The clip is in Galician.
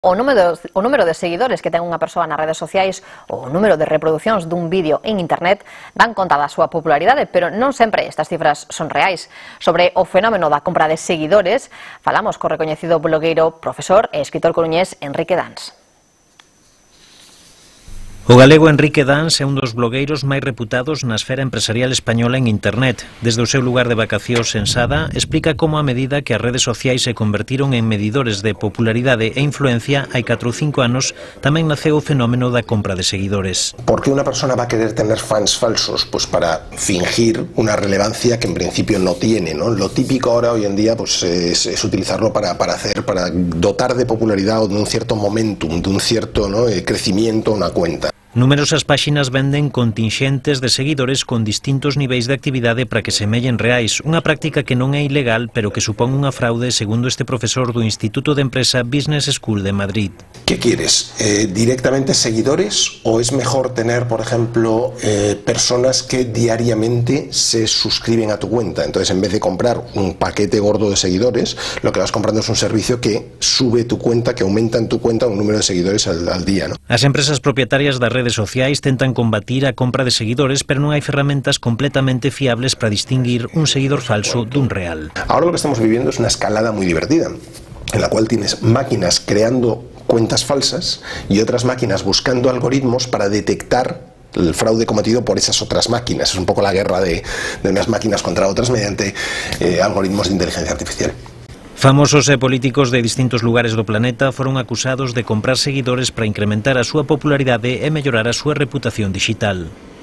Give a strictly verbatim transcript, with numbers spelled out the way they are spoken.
O número, o número de seguidores que ten unha persoa nas redes sociais ou o número de reproduccións dun vídeo en internet dan conta da súa popularidade, pero non sempre estas cifras son reais. Sobre o fenómeno da compra de seguidores, falamos co recoñecido blogueiro, profesor e escritor coruñés Enrique Dans. O galego Enrique Dans é un dos blogueiros máis reputados na esfera empresarial española en internet. Desde o seu lugar de vacacións en Sada, explica como a medida que as redes sociais se convertiron en medidores de popularidade e influencia hai catro ou cinco anos, tamén naceu o fenómeno da compra de seguidores. ¿Por qué una persona va a querer tener fans falsos? Pues para fingir una relevancia que en principio no tiene, ¿no? Lo típico ahora hoy en día pues es, es utilizarlo para, para hacer, para dotar de popularidad o de un cierto momentum, de un cierto, ¿no?, eh, crecimiento una cuenta. Numerosas páxinas venden contingentes de seguidores con distintos niveis de actividade para que semellen reais, unha práctica que non é ilegal, pero que supón unha fraude, segundo este profesor do Instituto de Empresa Business School de Madrid. ¿Qué quieres? Eh, ¿Directamente seguidores o es mejor tener, por ejemplo, eh, personas que diariamente se suscriben a tu cuenta? Entonces, en vez de comprar un paquete gordo de seguidores, lo que vas comprando es un servicio que sube tu cuenta, que aumenta en tu cuenta un número de seguidores al, al día, ¿no? As empresas propietarias das redes sociais tentan combatir a compra de seguidores, pero non hai ferramentas completamente fiables para distinguir un seguidor falso dun real. Ahora lo que estamos viviendo es una escalada muy divertida, en la cual tienes máquinas creando cuentas falsas y otras máquinas buscando algoritmos para detectar el fraude cometido por esas otras máquinas. Es un poco la guerra de, de unas máquinas contra otras mediante eh, algoritmos de inteligencia artificial. Famosos e políticos de distintos lugares do planeta foron acusados de comprar seguidores para incrementar a súa popularidade e mellorar a súa reputación digital.